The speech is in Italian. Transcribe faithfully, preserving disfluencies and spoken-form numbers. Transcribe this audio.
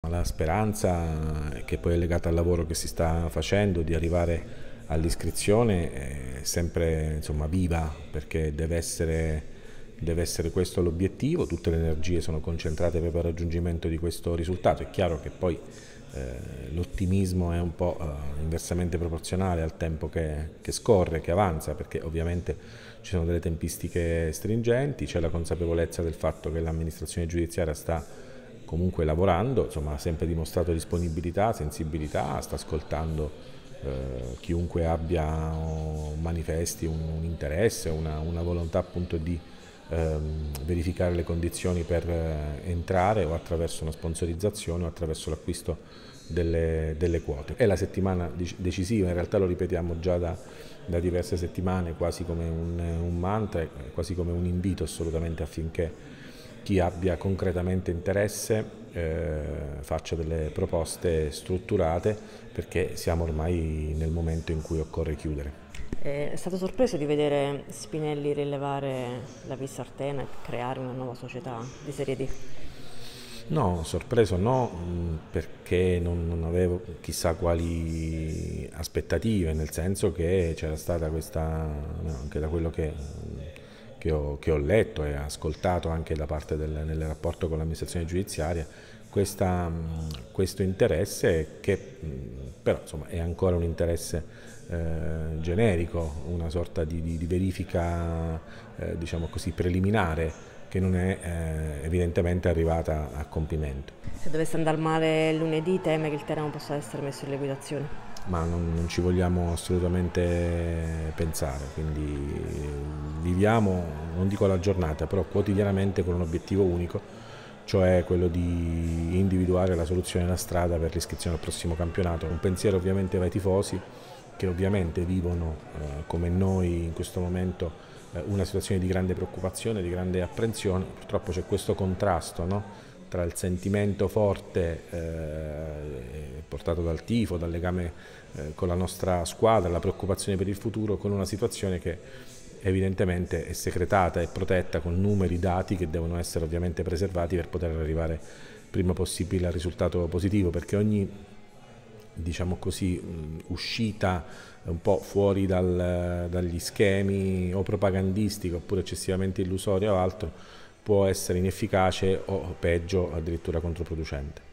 La speranza, che poi è legata al lavoro che si sta facendo, di arrivare all'iscrizione è sempre, insomma, viva, perché deve essere, deve essere questo l'obiettivo. Tutte le energie sono concentrate per il raggiungimento di questo risultato. È chiaro che poi eh, l'ottimismo è un po' eh, inversamente proporzionale al tempo che, che scorre, che avanza, perché ovviamente ci sono delle tempistiche stringenti, c'è la consapevolezza del fatto che l'amministrazione giudiziaria sta comunque lavorando, insomma, ha sempre dimostrato disponibilità, sensibilità, sta ascoltando eh, chiunque abbia o manifesti un, un interesse, una, una volontà appunto di ehm, verificare le condizioni per eh, entrare o attraverso una sponsorizzazione o attraverso l'acquisto delle, delle quote. È la settimana decisiva, in realtà lo ripetiamo già da, da diverse settimane, quasi come un, un mantra, quasi come un invito assolutamente affinché chi abbia concretamente interesse eh, faccia delle proposte strutturate, perché siamo ormai nel momento in cui occorre chiudere. È stato sorpreso di vedere Spinelli rilevare la Vis Artena e creare una nuova società di Serie D. No, sorpreso no, perché non, non avevo chissà quali aspettative, nel senso che c'era stata questa, no, anche da quello che, che, ho, che ho letto e ascoltato anche da parte del nel rapporto con l'amministrazione giudiziaria, questa, questo interesse che però insomma, è ancora un interesse eh, generico, una sorta di, di, di verifica eh, diciamo così, preliminare, che non è eh, evidentemente arrivata a compimento. Se dovesse andare male lunedì, teme che il Teramo possa essere messo in liquidazione. Ma non, non ci vogliamo assolutamente pensare, quindi viviamo, non dico la giornata, però quotidianamente con un obiettivo unico, cioè quello di individuare la soluzione e la strada per l'iscrizione al prossimo campionato. Un pensiero ovviamente va ai tifosi, che ovviamente vivono eh, come noi in questo momento eh, una situazione di grande preoccupazione, di grande apprensione. Purtroppo c'è questo contrasto, no? Tra il sentimento forte eh, portato dal tifo, dal legame eh, con la nostra squadra, la preoccupazione per il futuro, con una situazione che evidentemente è secretata e protetta con numeri, dati che devono essere ovviamente preservati per poter arrivare prima possibile al risultato positivo, perché ogni, diciamo così, uscita un po' fuori dal, dagli schemi o propagandistici oppure eccessivamente illusoria o altro può essere inefficace o peggio addirittura controproducente.